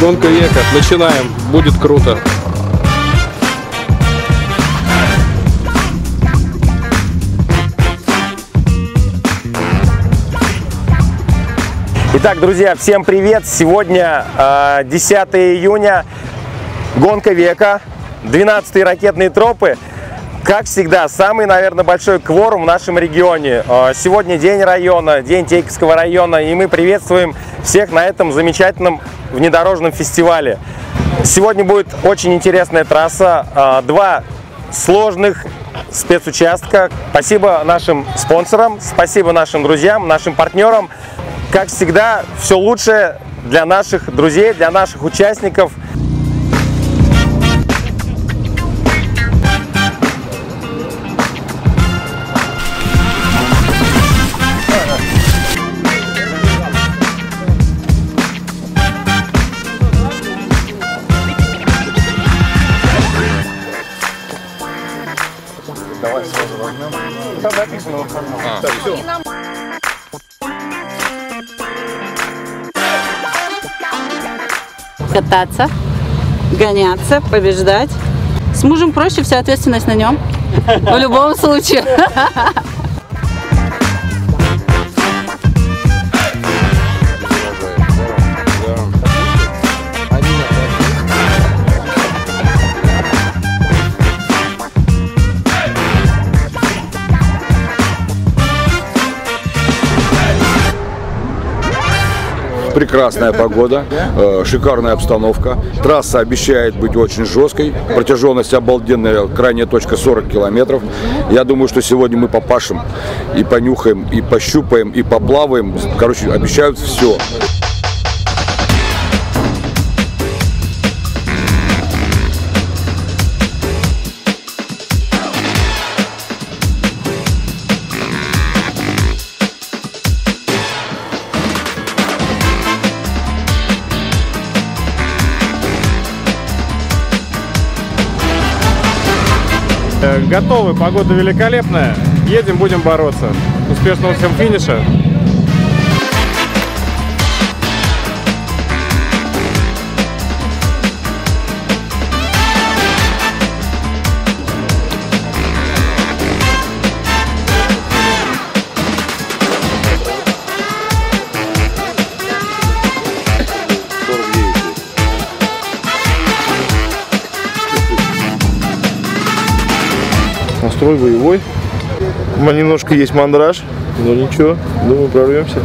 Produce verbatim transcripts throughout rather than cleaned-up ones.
Гонка века. Начинаем. Будет круто. Итак, друзья, всем привет! Сегодня э, десятое июня, гонка века, двенадцатые ракетные тропы. Как всегда, самый, наверное, большой кворум в нашем регионе. Э, сегодня день района, день Тейковского района, и мы приветствуем всех на этом замечательном внедорожном фестивале. Сегодня будет очень интересная трасса, э, два сложных спецучастка. Спасибо нашим спонсорам, спасибо нашим друзьям, нашим партнерам. Как всегда, все лучшее для наших друзей, для наших участников. Давай сразу возьмем. Там написано в формате. А, так, все. Кататься, гоняться, побеждать. С мужем проще, вся ответственность на нем. В любом случае. Прекрасная погода, э, шикарная обстановка. Трасса обещает быть очень жесткой. Протяженность обалденная, крайняя точка сорок километров. Я думаю, что сегодня мы попашем и понюхаем, и пощупаем, и поплаваем. Короче, обещают все. Готовы, погода великолепная. Едем, будем бороться. Успешного всем финиша. Настрой боевой. Немножко есть мандраж, но ничего, думаю, прорвемся.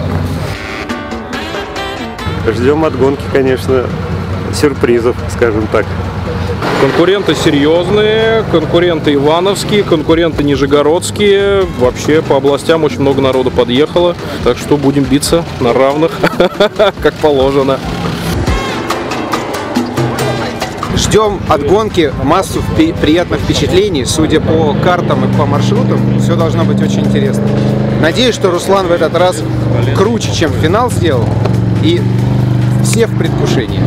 Ждем от гонки, конечно, сюрпризов, скажем так. Конкуренты серьезные, конкуренты ивановские, конкуренты нижегородские. Вообще по областям очень много народу подъехало. Так что будем биться на равных, как положено. Ждем от гонки массу приятных впечатлений. Судя по картам и по маршрутам, все должно быть очень интересно. Надеюсь, что Руслан в этот раз круче, чем финал сделал. И все в предвкушении.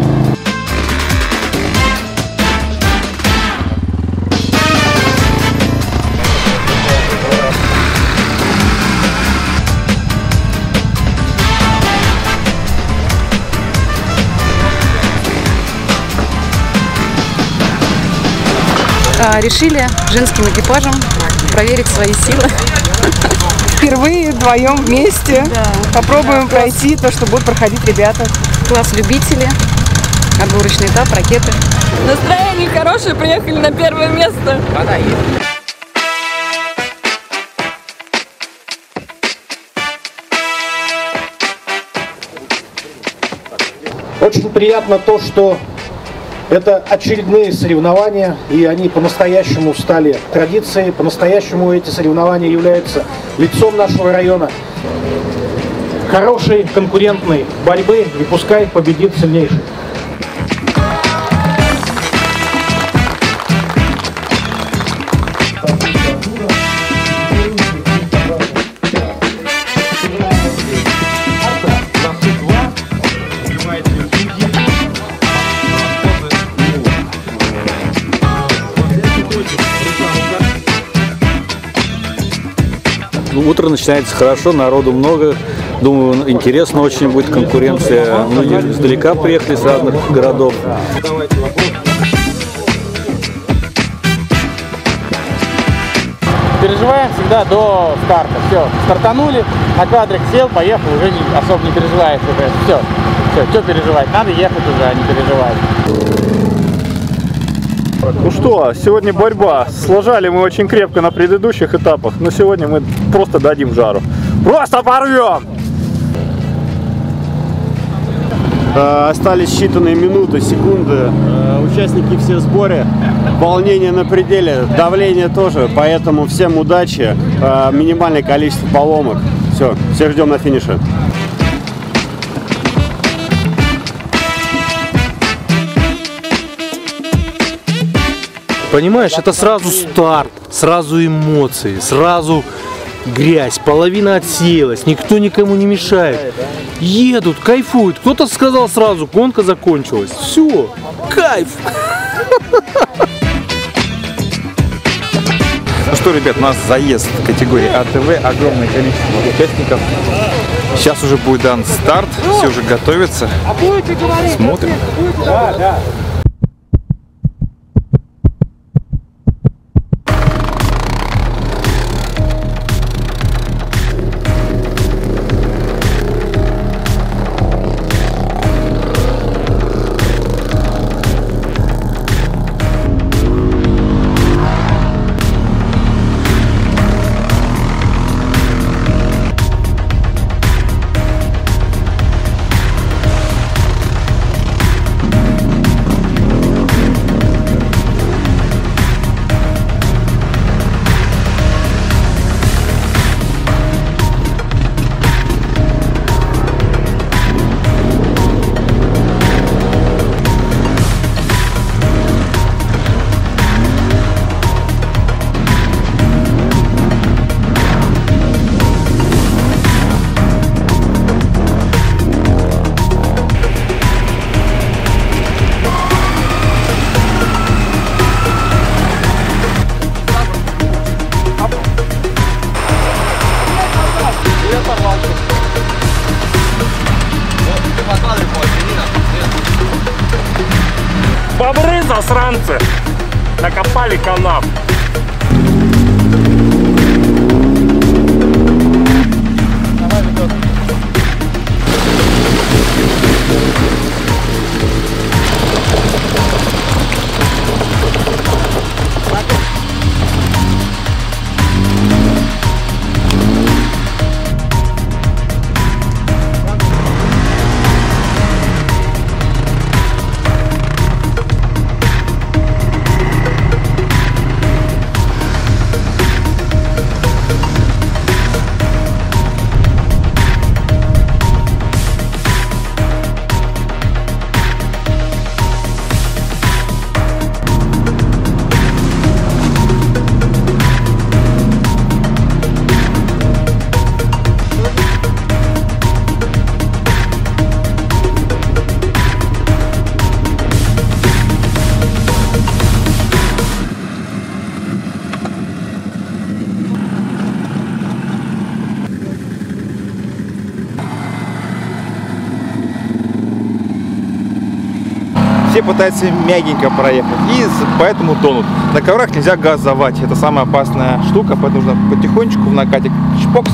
Решили женским экипажем проверить свои силы. Впервые вдвоем вместе. Да. Попробуем Да, пройти то, что будут проходить ребята. Класс любители, отборочный этап, ракеты. Настроение хорошее, приехали на первое место. Очень приятно то, что это очередные соревнования, и они по-настоящему стали традицией, по-настоящему эти соревнования являются лицом нашего района. Хорошей конкурентной борьбы, и пускай победит сильнейший. утро начинается хорошо, народу много. Думаю, интересно очень будет конкуренция. Мы издалека приехали, с разных городов. Переживаем всегда до старта. Все, стартанули, на квадрик сел, поехал, уже не, особо не переживаешь. Все, все, что переживать? Надо ехать уже, а не переживать. Ну что, сегодня борьба. Сложали мы очень крепко на предыдущих этапах, но сегодня мы просто дадим жару. Просто порвем! Э, остались считанные минуты, секунды. Э, участники все в сборе. Волнение на пределе, давление тоже. Поэтому всем удачи. Э, минимальное количество поломок. Все, всех ждем на финише. Понимаешь, это сразу старт, сразу эмоции, сразу грязь, половина отсеялась, никто никому не мешает. Едут, кайфуют. Кто-то сказал сразу, гонка закончилась. Все, кайф. Ну что, ребят, у нас заезд в категории А Т В, огромное количество участников. Сейчас уже будет дан старт, все уже готовятся. Смотрим. Да, да. Бобры засранцы накопали канав. Все пытаются мягенько проехать и поэтому тонут. На коврах нельзя газовать, это самая опасная штука, поэтому нужно потихонечку в накате чпокс.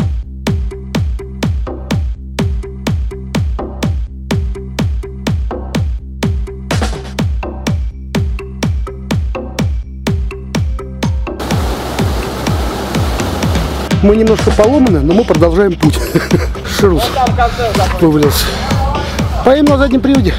Мы немножко поломаны, но мы продолжаем путь. Шрус вывалился. Поедем на заднем приводе.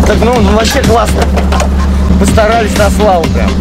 Так, ну, ну вообще классно. Постарались на славу прям.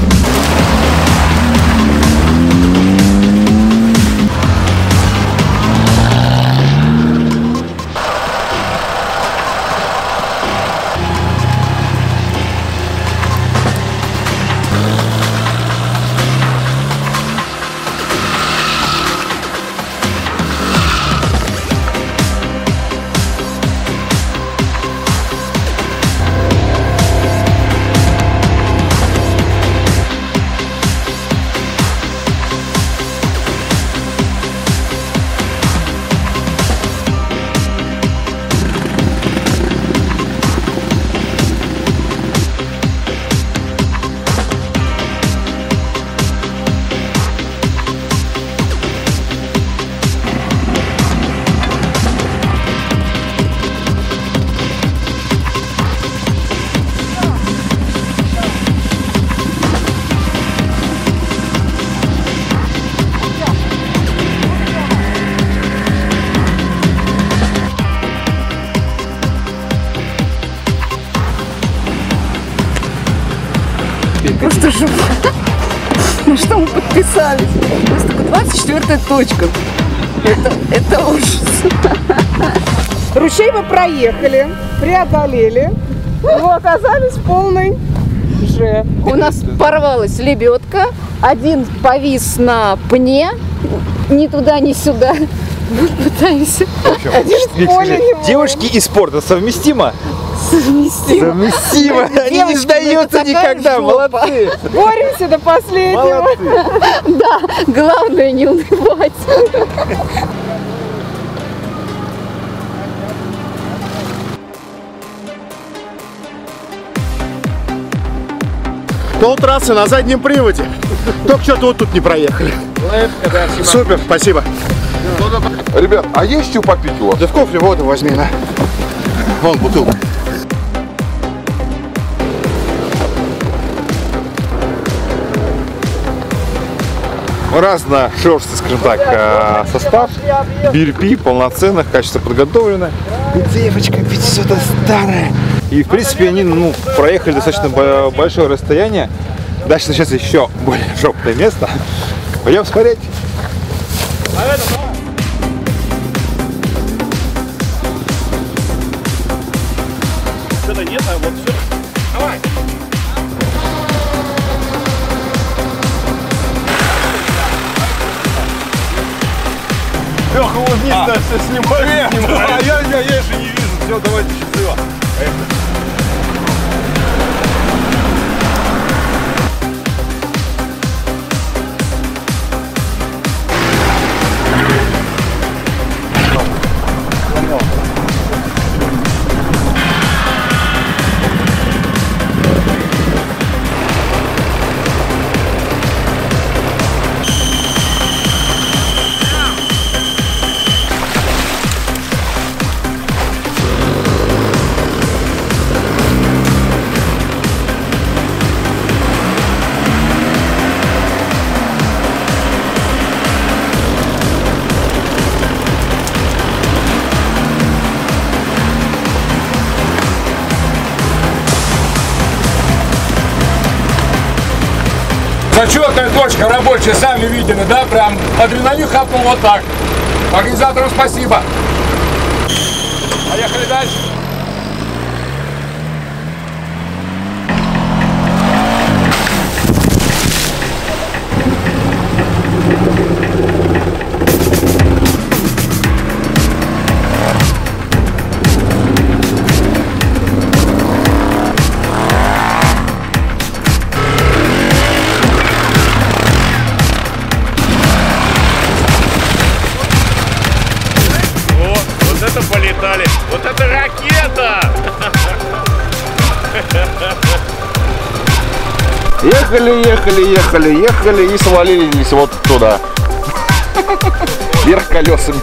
Просто жопа. На что мы подписались? Просто такая двадцать четвёртая точка. Это, это ужас. Ручей мы проехали, преодолели. Мы оказались в полной же. У нас порвалась лебедка. Один повис на пне. Ни туда, ни сюда. Вот пытаемся. Один в поле не может. Девушки и спорт, это совместимо? Совместимо. Совместимо. Они не сдаются никогда. Молодцы. Боремся до последнего. Да, главное не унывать. Полтрассы на заднем приводе. Только что-то вот тут не проехали. Супер, спасибо. Ребят, а есть что попить у вас? Да в кофре воду возьми, на. Вон бутылка. Разношерстный, скажем так, состав. би эл пи полноценных, качественно подготовлено. И девочка ведь что-то старое. И в принципе они ну, проехали достаточно большое расстояние. Дальше начинается еще более жопное место. Пойдем смотреть. Что-то нет, а вот все. Давай. Леха, вот вниз а. все снимает. А я, я, я же не вижу. Все, давайте счастливо. Поехали. Зачетная точка рабочая, сами видели, да? Прям адреналин хапнул вот так. Организаторам спасибо. Поехали дальше. Полетали. Вот это ракета! Ехали, ехали, ехали, ехали и свалились вот туда. Вверх колесами.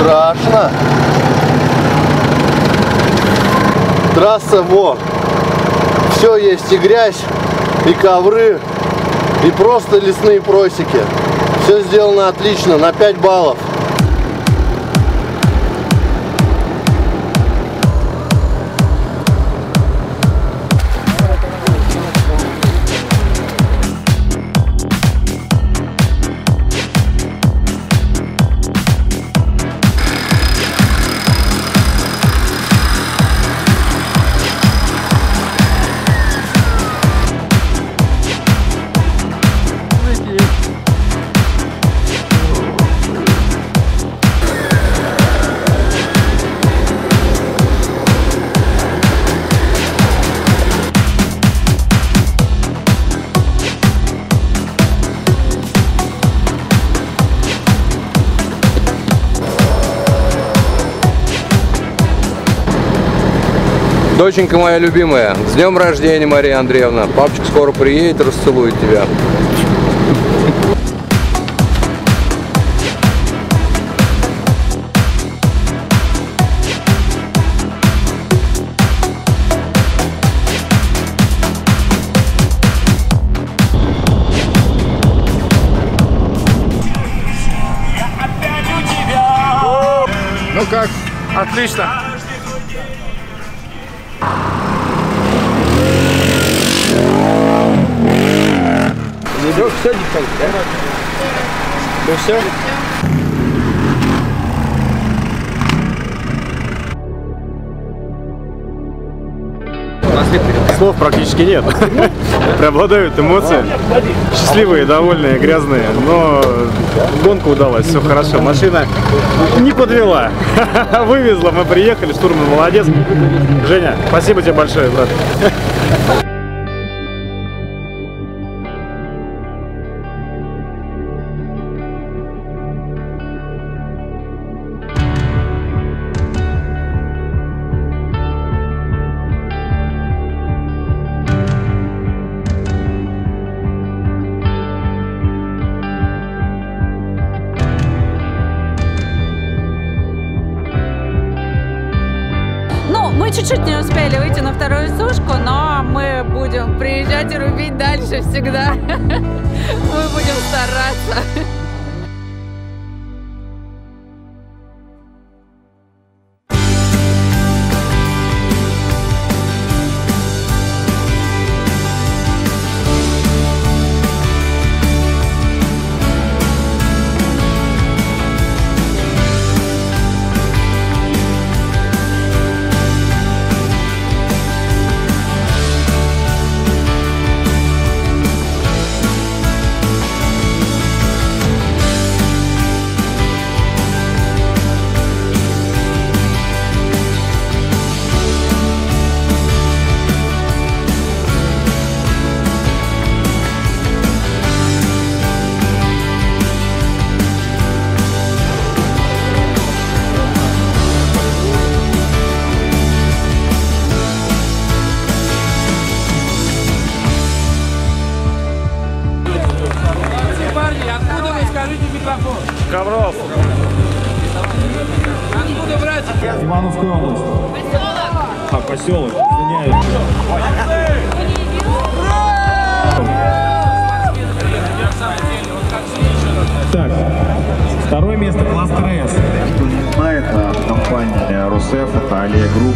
Страшно. Трасса, во. Все есть, и грязь, и ковры, и просто лесные просеки. Все сделано отлично, на пять баллов. Доченька моя любимая, с днем рождения, Мария Андреевна. Папочка скоро приедет, расцелует тебя. Ну как? Отлично. Все, все, девчонки, да? Ну все? Слов практически нет. Преобладают эмоции. Счастливые, довольные, грязные. Но гонка удалась, все хорошо. Машина не подвела. Вывезла, мы приехали, штурман молодец. Женя, спасибо тебе большое, брат. Мы чуть-чуть не успели выйти на вторую сушку, но мы будем приезжать и рубить дальше всегда. Мы будем стараться. Ковров. Откуда, братья? Ивановская область. Поселок. А, поселок. Извиняюсь. Так, второе место класс ТРС. Кто не знает, компания Русеф, это Алия Групп.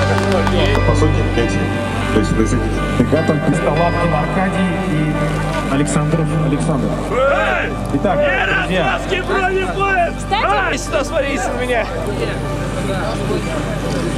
По сути, эти, то есть ребята. Столапкин Аркадий и Александров Александр. Итак, друзья. Кстати, сюда смотрите на меня.